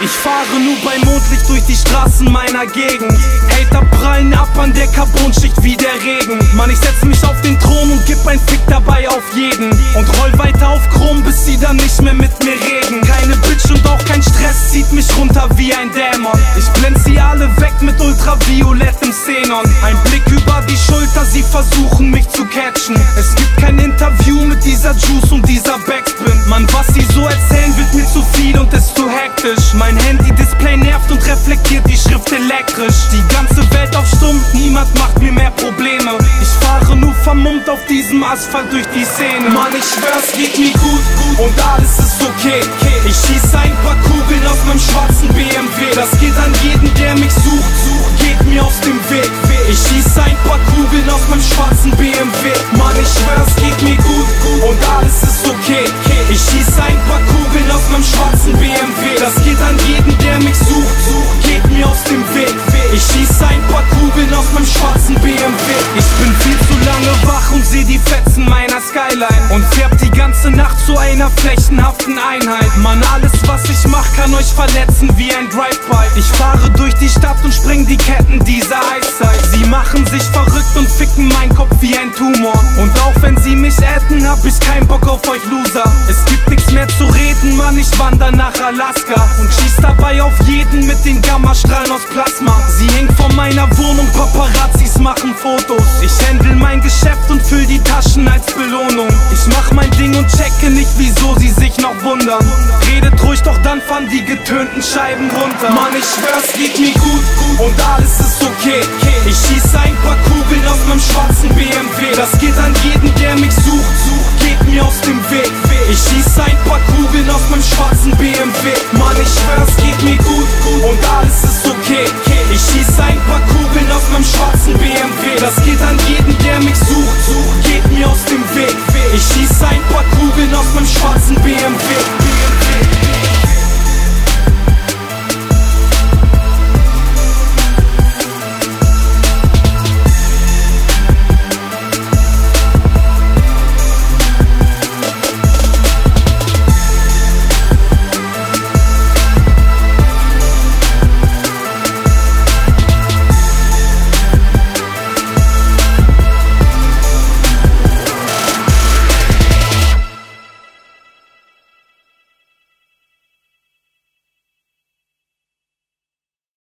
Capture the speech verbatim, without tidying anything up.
Ich fahre nur bei Mondlicht durch die Straßen meiner Gegend. Hater prallen ab an der Carbonschicht wie der Regen. Mann, ich setz mich auf den Thron und gib ein Fick dabei auf jeden. Und roll weiter auf Chrom, bis sie dann nicht mehr mit mir reden. Keine Bitch und auch kein Stress zieht mich runter wie ein Dämon. Ich blend sie alle weg mit ultraviolettem Xenon. Ein Blick über die Schulter, sie versuchen mich zu catchen. Es gibt kein Interview mit dieser Juice und dieser Backspin. Mann, was sie so erzählen, wird mir zu viel und ist zu hektisch. Mein Handy-Display nervt und reflektiert die Schrift elektrisch. Die ganze Welt auf Stumm, niemand macht mir mehr Probleme. Ich fahre nur vermummt auf diesem Asphalt durch die Szene. Mann, ich schwör's, geht mir gut, gut und alles ist okay. Ich schieß ein paar Kugeln aus meinem schwarzen B M W. Das geht an jeden, der mich sucht, sucht, geht mir aus dem Weg. Ich schieß ein paar Kugeln aus meinem schwarzen B M W. Mann, ich schwör's, geht mir gut, gut und alles ist okay. Ich schieß ein paar Kugeln aus meinem schwarzen B M W. Das geht an jeden, der mich sucht, sucht, geht mir aus dem Weg. Ich schieß ein paar Kugeln aus meinem schwarzen B M W. Ich bin viel zu lange wach und seh die Fetzen meiner Skyline und färb die ganze Nacht zu einer flächenhaften Einheit. Mann, alles was ich mach kann euch verletzen wie ein Drive-By. Ich fahre durch die Stadt und spreng die Ketten dieser Eiszeit. Sie machen sich verrückt und ficken meinen Kopf wie ein Tumor. Und auch wenn sie mich adden, hab ich keinen Bock auf euch Loser. Es gibt nichts mehr zu reden, Mann, ich wander nach Alaska und schieß dabei auf jeden mit den Gammastrahlen aus Plasma. Sie hängt vor meiner Wohnung, Paparazzis machen Fotos. Ich handle mein Geschäft und füll die Taschen als Belohnung. Ich mach mein Ding und checke nicht, wieso sie sich noch wundern. Redet ruhig, doch dann fahren die getönten Scheiben runter. Mann, ich schwör's, geht mir gut, gut und alles ist okay. Ich schieß ein paar Kugeln aus meinem schwarzen B M W. Das geht an jeden, der mich sucht, sucht, geht mir aus dem Weg. Ich schieß ein paar Kugeln aus meinem schwarzen B M W. Mann, ich schwör's, geht mir gut, gut und alles ist okay.